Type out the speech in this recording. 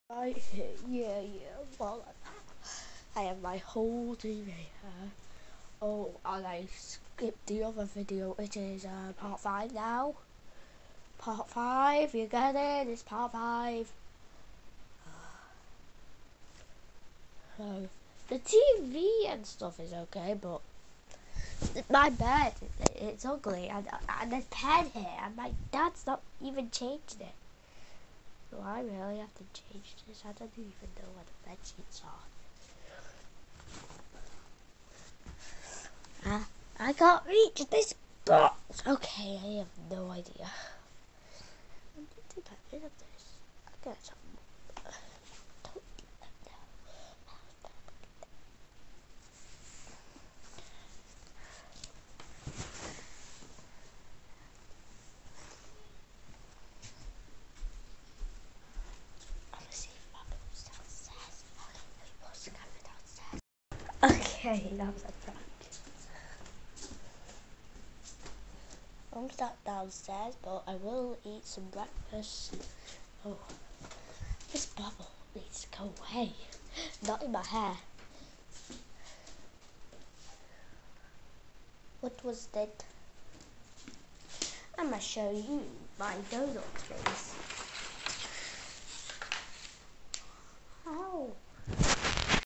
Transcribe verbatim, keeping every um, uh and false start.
Right here, yeah, yeah, well, I have my whole T V here. Oh, and I skipped the other video, which is uh, part five now. Part five, you get it? It's part five. So, the T V and stuff is okay, but my bed, it's ugly, and, and there's pen here, and my dad's not even changed it. So I really have to change this. I don't even know what the bed sheets are. Uh, I can't reach this box. Okay, I have no idea. I need to get rid of this. I got some. Don't let them know. I'm gonna see if Mum goes downstairs. We must go downstairs. Okay, that was a prank. Mum's not downstairs, but I will eat some breakfast. Oh, this bubble needs to go away. Not in my hair. What was that? I'm gonna show you my donut face. Ow.